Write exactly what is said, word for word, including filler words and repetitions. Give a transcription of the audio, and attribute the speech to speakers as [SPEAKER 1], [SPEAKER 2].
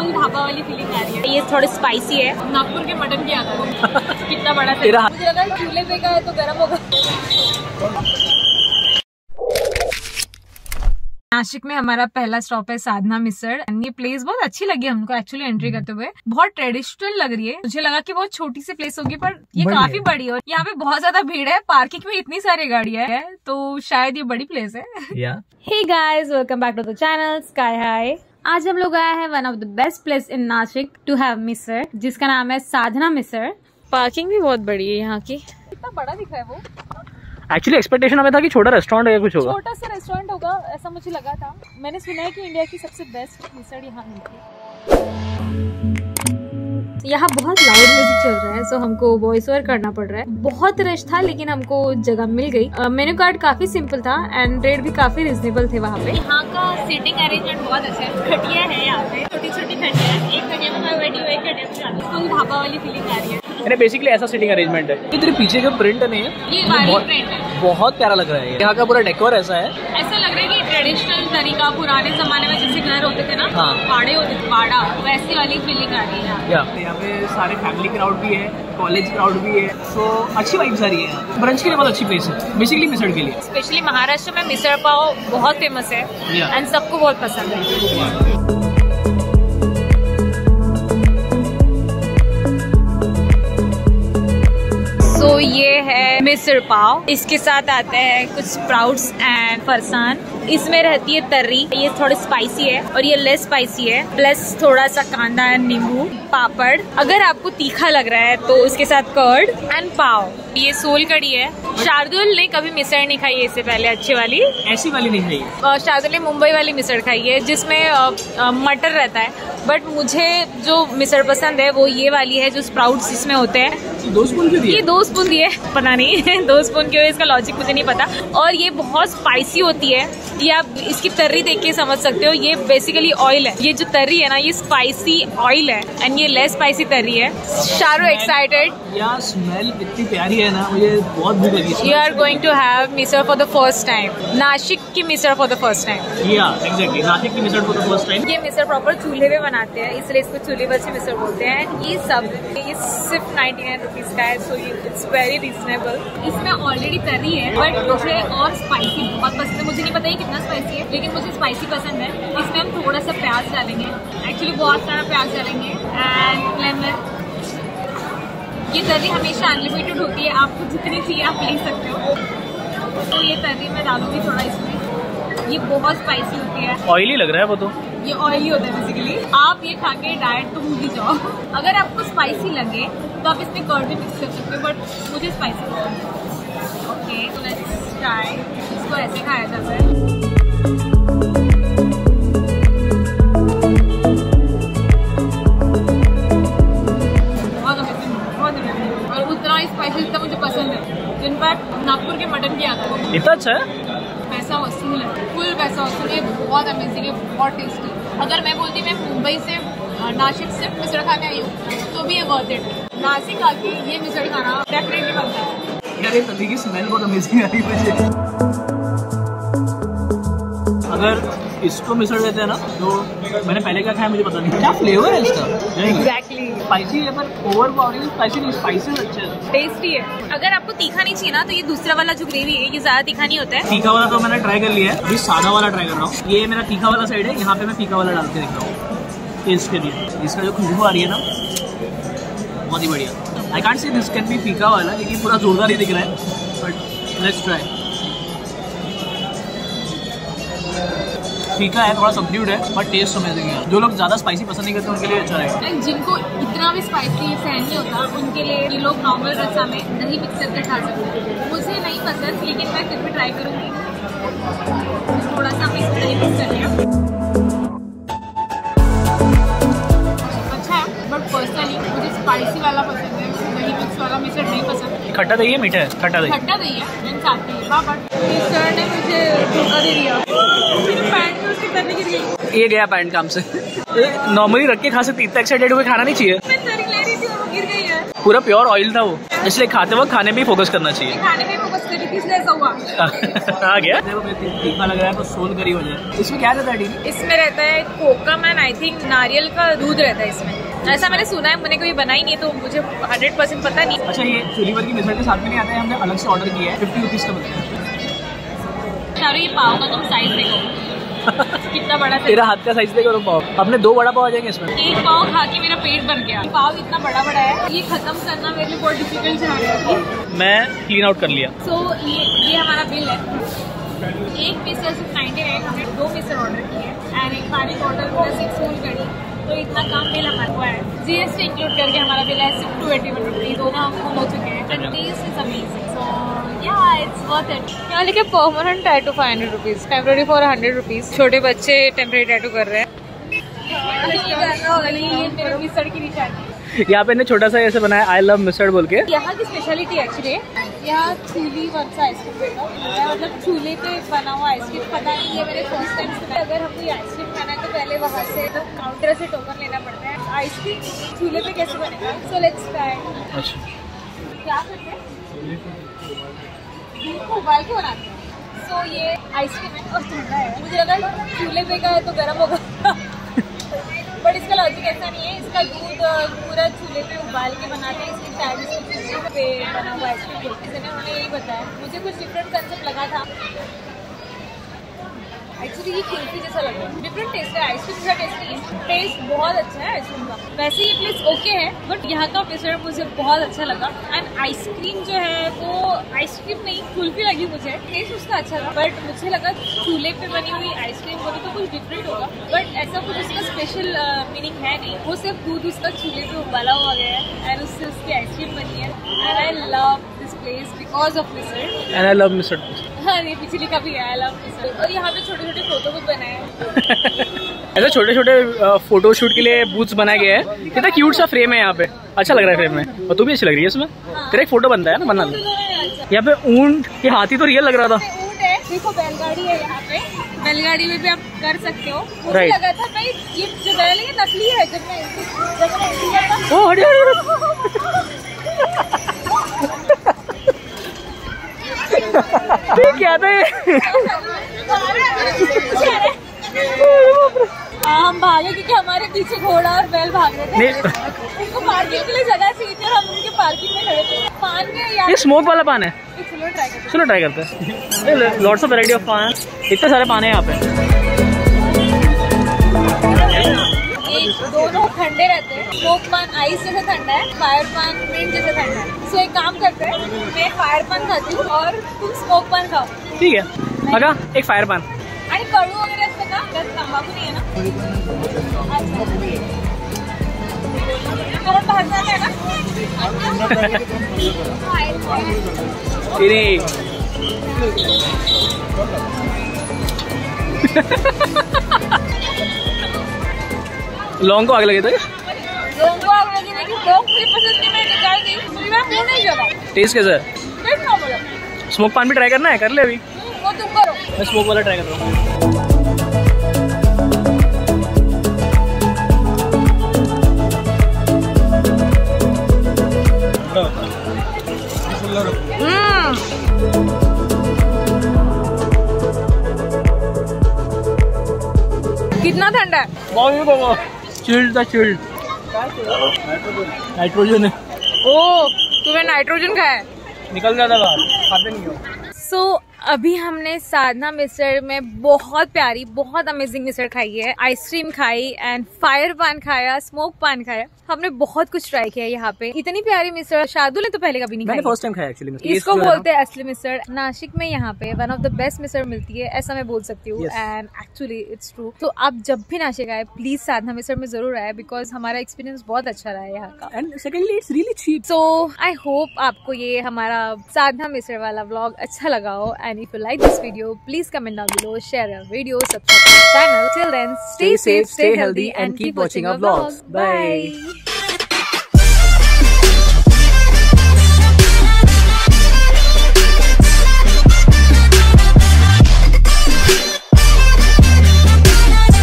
[SPEAKER 1] Full dhaba वाली feeling आ रही है। ये थोड़ी स्पाइसी है, नागपुर के मटन की आता है। कितना बड़ा तेरा, मुझे लगा चूल्हे पे का है तो गर्म होगा। नासिक में हमारा पहला स्टॉप है साधना मिसळ। ये प्लेस बहुत अच्छी लगी हमको एक्चुअली एंट्री करते हुए। बहुत ट्रेडिशनल लग रही है। मुझे लगा कि बहुत छोटी सी प्लेस होगी पर ये काफी बड़ी है। यहाँ पे बहुत ज्यादा भीड़ है, पार्किंग में इतनी सारी गाड़ियां है तो शायद ये बड़ी प्लेस है। Hey guys, welcome back to the channel sky high. आज हम लोग आए हैं one of the best place in Nashik to have misal, जिसका नाम है साधना मिसळ। पार्किंग भी बहुत बड़ी है यहाँ की। कितना बड़ा दिख रहा है वो।
[SPEAKER 2] एक्चुअली एक्सपेक्टेशन हमें था कि छोटा रेस्टोरेंट या कुछ होगा,
[SPEAKER 1] छोटा सा रेस्टोरेंट होगा ऐसा मुझे लगा था। मैंने सुना है कि इंडिया की सबसे बेस्ट मिसळ यहाँ मिलती है। यहाँ बहुत लाउड म्यूजिक चल रहा है सो हमको वॉइस ओवर करना पड़ रहा है। बहुत रश था लेकिन हमको जगह मिल गई। मेन्यू कार्ड काफी सिंपल था एंड रेट भी काफी रिजनेबल थे वहाँ पे। यहाँ का सीटिंग अरेंजमेंट बहुत अच्छा है। खटिया है यहाँ पे, छोटी छोटी खटिया है। एक खटिया में मैं बैठी हुई, एक खटिया में जाती हूँ। फुल ढाबा वाली फीलिंग आ रही है।
[SPEAKER 2] बेसिकली ऐसा सीटिंग अरेंजमेंट है। तेरे पीछे का प्रिंट नहीं है,
[SPEAKER 1] ये बहुत, प्रिंट है।
[SPEAKER 2] बहुत प्यारा लग रहा है। यहाँ का पूरा डेकोर ऐसा है,
[SPEAKER 1] ऐसा लग रहा है कि ट्रेडिशनल तरीका पुराने जमाने में जैसे घर होते थे ना,
[SPEAKER 2] हाँ।
[SPEAKER 1] पाड़े होते थे, पाड़ा, वैसी वाली फीलिंग आ रही है।
[SPEAKER 2] यहाँ पे सारे फैमिली क्राउड भी है, कॉलेज क्राउड भी है, तो अच्छी वाइब्स आ रही है। ब्रंच के लिए बहुत अच्छी प्लेस है, बेसिकली मिसळ के लिए।
[SPEAKER 1] स्पेशली महाराष्ट्र में मिसळ पाव बहुत फेमस है एंड सबको बहुत पसंद है। तो so, ये है मिसळ पाव। इसके साथ आते हैं कुछ स्प्राउट्स एंड फरसान। इसमें रहती है तर्री। ये थोड़ी स्पाइसी है और ये लेस स्पाइसी है, प्लस थोड़ा सा कांदा एंड नींबू, पापड़। अगर आपको तीखा लग रहा है तो उसके साथ कर्ड एंड पाव। ये सोल कड़ी है। शार्दुल ने कभी मिसळ नहीं खाई है इससे पहले, अच्छी वाली
[SPEAKER 2] ऐसी वाली नहीं खाई।
[SPEAKER 1] शार्दुल ने मुंबई वाली मिसळ खाई है जिसमें मटर रहता है, बट मुझे जो मिसळ पसंद है वो ये वाली है जो स्प्राउट्स इसमें होते हैं।
[SPEAKER 2] दो स्पून क्यों दिए?
[SPEAKER 1] ये दो स्पून दिए, पता नहीं दो स्पून क्यों है, इसका लॉजिक मुझे नहीं पता। और ये बहुत स्पाइसी होती है, ये आप इसकी तर्री देख के समझ सकते हो। ये बेसिकली ऑयल है, ये जो तर्री है ना ये स्पाइसी ऑयल है एंड ये लेस स्पाइसी तर्री है। शारू एक्साइटेड?
[SPEAKER 2] यार स्मेल इतनी प्यारी है ना, मुझे बहुत भूख लगी।
[SPEAKER 1] You are going to have misal for the first time, Nashik की misal for the first time.
[SPEAKER 2] Yeah exactly, Nashik की misal for the first time.
[SPEAKER 1] ये मिसळ प्रॉपर चूल्हे पे बनाते हैं इसलिए इसको चूल्हे पर से मिसळ बोलते हैं। ये सब ये सिर्फ नाइन्टी नाइन रुपीज का है, सो इट्स वेरी रिजनेबल। इसमें ऑलरेडी तर्री है बट मुझे और स्पाइसी बहुत पसंद है। मुझे नहीं पता ये कितना स्पाइसी है लेकिन मुझे स्पाइसी पसंद है। इसमें हम थोड़ा सा प्याज डालेंगे, एक्चुअली बहुत सारा प्याज डालेंगे एंड लेमन। ये तर्री हमेशा अनलिमिटेड होती है, आपको जितनी चाहिए आप ले सकते हो। तो ये तर्री मैं डालूंगी थोड़ा इसमें। ये बहुत स्पाइसी होती है।
[SPEAKER 2] ऑयली लग रहा है वो तो।
[SPEAKER 1] ये ऑयली होता है बेसिकली। आप ये खा के डाइट तो भूल ही जाओ। अगर आपको स्पाइसी लगे तो आप इसमें कर्ड भी मिक्स कर सकते हो, बट मुझे स्पाइसी पसंद है। ओके तो लेट्स ट्राई। इसको ऐसे खाया जाता है। बहुत अमेजिंग, बहुत अमेजिंग। और उतना ही स्पाइसी जितना मुझे पसंद है। इनफैक्ट नागपुर के मटन की आता है।
[SPEAKER 2] इतना अच्छा है?
[SPEAKER 1] पैसा वसूल है, फुल पैसा वसूल है। बहुत अमेजिंग है, बहुत टेस्टी। अगर मैं बोलती मैं मुंबई से नासिक से मिसळ खाने आई हूँ तो भी ये वर्थ इट है। नासिक आके ये मिसळ खाना डेफिनेटली बनता है।
[SPEAKER 2] यार ये तर्री की स्मेल बहुत अमेजिंग आ रही है मुझे। अगर इसको मिसळ देते हैं ना तो मैंने पहले क्या खाया मुझे पता नहीं। क्या फ्लेवर है इसका?
[SPEAKER 1] एग्जैक्टली
[SPEAKER 2] स्पाइसी है पर ओवर पावरिंग स्पाइसी नहीं, स्पाइसी अच्छे है,
[SPEAKER 1] टेस्टी है। अगर आपको तीखा नहीं चाहिए ना तो ये दूसरा वाला जो ग्रेवी है ये ज्यादा तीखा नहीं होता है।
[SPEAKER 2] तीखा वाला तो मैंने ट्राई कर लिया है, अभी सादा वाला ट्राई कर रहा हूँ। ये मेरा तीखा वाला साइड है, यहाँ पे मैं तीखा वाला डाल के देख रहा हूँ टेस्ट के लिए। इसका जो खुशबू आ रही है ना बहुत ही बढ़िया। I can't say this can be फीका वाला क्योंकि पूरा जोरदार ही दिख रहा है, बट लेट्स ट्राई। फीका है, थोड़ा सब्ड्यूड है, बट टेस्ट अमेजिंग है। जो लोग ज्यादा स्पाइसी पसंद नहीं करते उनके लिए अच्छा रहेगा।
[SPEAKER 1] जिनको इतना भी स्पाइसी सहन नहीं होता उनके लिए ये लोग नॉर्मल रसा में दही मिक्स करके खा सकते हैं। मुझे नहीं पसंद लेकिन मैं फिर भी ट्राई करूँगी। थोड़ा सा मैं दही मिक्स कर लिया। अच्छा है बट पर्सनली मुझे स्पाइसी वाला पसंद है, दही मिक्स वाला मिसळ नहीं पसंद।
[SPEAKER 2] खट्टा दही है, मीठा है? खट्टा दही।
[SPEAKER 1] खट्टा दही है, मैंने साथ में हाँ, बट मिसळ ने मुझे धोखा दे दिया। पैंट में उसकी तर्री गिर गई।
[SPEAKER 2] ये गया पैंट काम से। नॉर्मली रख के खा सकती, इतना एक्साइटेड होकर खाना नहीं चाहिए।
[SPEAKER 1] मैं तर्री ले रही थी और वो गिर गई है।
[SPEAKER 2] पूरा प्योर ऑयल था वो। इसलिए खाते वक्त खाने पे फोकस करना चाहिए।
[SPEAKER 1] खाने पे फोकस करी थी इसलिए ऐसा हुआ।
[SPEAKER 2] आ गया तीखा लग रहा है तो सोन करी हो जाए। इसमें क्या रहता है डी? इसमें
[SPEAKER 1] रहता है कोकम एंड आई थिंक नारियल का दूध रहता है इसमें, ऐसा मैंने सुना है। मैंने कोई बनाई नहीं तो मुझे हंड्रेड परसेंट पता नहीं।
[SPEAKER 2] अच्छा, ये चूली भर की मिसळ के साथ में नहीं आता है, हमने अलग से ऑर्डर किया है, फिफ्टी रुपीज का बनता है।
[SPEAKER 1] ये पाव का तुम साइज देखो कितना बड़ा।
[SPEAKER 2] तेरा हाथ का साइज देखो पाव। अपने दो बड़ा पाव आ जाएंगे इसमें।
[SPEAKER 1] एक पाव खा के मेरा पेट भर गया। पाव इतना बड़ा बड़ा है, ये खत्म करना मेरे लिए बहुत डिफिकल्ट जा रहा है।
[SPEAKER 2] मैं क्लीन आउट कर लिया।
[SPEAKER 1] सो so, ये ये हमारा बिल है। एक मिसळ सिर्फ नाइन्टी नाइन, हमने दो मिसळ ऑर्डर किए हैं एंड एक पानी बॉटल प्लस एक फूल कड़ी, तो इतना कम बिल हमारा हुआ है। जीएसटी इंक्लूड करके हमारा बिल है सिर्फ टू एटी वन रुपीज। दोनों हम फुल हो चुके हैं। टेस्ट इज अमेजिंग, सो या इट्स वर्थ इट। यहाँ लिखे permanent tattoo five hundred rupees, temporary four hundred rupees. छोटे बच्चे टेम्परेरी टैटू कर रहे हैं। मेरे मिसळ की निशानी।
[SPEAKER 2] यहाँ पे छोटा सा ऐसे बनाया आई लव मिसळ बोल के।
[SPEAKER 1] यहाँ की स्पेशलिटी एक्चुअली यहाँ चूली वर्क आइसक्रीम मतलब चूल्हे पे बना हुआ आइसक्रीम। पता नहीं, ये मेरे फर्स्ट टाइम सुना। अगर हम कोई आइसक्रीम खाना है तो पहले वहाँ से तो काउंटर से टोकन लेना पड़ता है। आइसक्रीम चूल्हे पे कैसे बनेगा? So let's try.
[SPEAKER 2] अच्छा,
[SPEAKER 1] क्या करते हैं? दूध को उबाल के बनाते हैं। सो ये आइसक्रीम है और ठंडा है। मुझे लगा चूल्हे पे का है तो गर्म होगा बट इसका लॉजिक ऐसा नहीं है। इसका दूध पूरा चूल्हे पे उबाल के बनाते हैं, इसलिए शायद इसको चूल्हे पे बना हुआ आइसक्रीम बोलते हैं। उन्होंने यही बताया। मुझे कुछ डिफरेंट कंसेप्ट लगा था। एक्चुअली ये कुल्फी जैसा लग रहा है। डिफरेंट टेस्ट है, आइसक्रीम का टेस्ट नहीं है। टेस्ट बहुत अच्छा है आइसक्रीम का। वैसे ये प्लेस ओके है बट यहाँ का मिसळ मुझे बहुत अच्छा लगा। एंड आइसक्रीम जो है वो आइसक्रीम नहीं कुल्फी लगी मुझे। टेस्ट उसका अच्छा था बट मुझे लगा चूल्हे पे बनी हुई आइसक्रीम बोली तो कुछ डिफरेंट होगा, बट ऐसा कुछ उसका स्पेशल मीनिंग है नहीं। वो सिर्फ दूध उसका चूल्हे पे उबाला हुआ गया है एंड उससे उसकी आइसक्रीम बनी है। And I love this place because of misal.
[SPEAKER 2] And I love misal.
[SPEAKER 1] हाँ, ये पिछली का भी है आई लव मिसळ। और यहाँ पे छोटे छोटे फोटो बूथ बनाए हैं।
[SPEAKER 2] ऐसे छोटे छोटे फोटो शूट के लिए बूथ्स बनाए गए हैं। कितना क्यूट सा फ्रेम है यहाँ पे, अच्छा लग रहा है फ्रेम में। और तू भी अच्छी लग रही है इसमें। हाँ। तेरा एक फोटो बनता है ना, बना लो। यहाँ पे ऊंट, ये हाथी तो रियल लग रहा था।
[SPEAKER 1] ऊंट है, देखो बैलगाड़ी है यहाँ पे। बैलगाड़ी में भी आप कर सकते हो। मुझे लगा था भाई ये जो बैल है नकली है। जब मैं जब मैं
[SPEAKER 2] ओ हट हट क्या था
[SPEAKER 1] हम भागे क्योंकि हमारे पीछे घोड़ा और बैल भाग रहे थे। उनको पार्किंग के लिए जगह चाहिए थी और हम उनके पार्किंग में खड़े थे। पान में यार
[SPEAKER 2] ये स्मोक वाला पान है।
[SPEAKER 1] चलो ट्राई करते हैं।
[SPEAKER 2] चलो ट्राई करते हैं। लॉट्स ऑफ वैरायटी ऑफ पान, इतने सारे पान है यहाँ पे।
[SPEAKER 1] दोनों ठंडे रहते हैं। स्मोक पान आइस जैसा ठंडा है, फायर पान मिंट जैसा ठंडा है। सो एक काम करते हैं, मैं फायर पान खाती हूँ और तुम स्मोक पान खाओ।
[SPEAKER 2] ठीक है, अगा एक फायर पान।
[SPEAKER 1] आणि कडू वगैरे असतं का? त्यात तंबाखू नाही आहे ना? परत भाजणार आहे ना?
[SPEAKER 2] लौंग को आग लगे थे।
[SPEAKER 1] लौंग को आग लगी लेकिन लौंग मुझे पसंद नहीं, मैं निकाल दी। मुझे ना मुंह नहीं जला।
[SPEAKER 2] टेस्ट कैसा है?
[SPEAKER 1] टेस्ट ना बोलो।
[SPEAKER 2] स्मोक पान भी ट्राई करना है, कर ले अभी।
[SPEAKER 1] वो तुम करो।
[SPEAKER 2] मैं स्मोक वाला ट्राई कर रहा हूँ।
[SPEAKER 1] कितना ठंडा है?
[SPEAKER 2] बहुत चिल्ड था, चिल्ड। नाइट्रोजन है।
[SPEAKER 1] ओ, तुम्हें नाइट्रोजन खाया है?
[SPEAKER 2] निकल जाता था, खाते नहीं हो।
[SPEAKER 1] सो so, अभी हमने साधना मिसळ में बहुत प्यारी बहुत अमेजिंग मिसळ खाई है। आइसक्रीम खाई एंड फायर पान खाया, स्मोक पान खाया। हमने बहुत कुछ ट्राई किया यहाँ पे। इतनी प्यारी मिसळ शार्दुल ने तो पहले कभी नहीं खाई।
[SPEAKER 2] मैंने फर्स्ट टाइम खाया एक्चुअली।
[SPEAKER 1] इसको बोलते हैं असली मिसळ। नासिक में यहाँ पे one of the best misal मिलती है, ऐसा मैं बोल सकती हूँ। And actually it's true. तो आप जब भी नासिक आए प्लीज साधना मिसळ में जरूर आए बिकॉज हमारा एक्सपीरियंस बहुत अच्छा रहा है यहाँ का।
[SPEAKER 2] And secondly it's really cheap.
[SPEAKER 1] So I hope आपको ये हमारा साधना मिसळ वाला व्लॉग अच्छा लगा हो। And if you like this video please comment down below, share our video, subscribe to our channel. Till then, stay safe, stay healthy and keep watching our vlogs. Bye.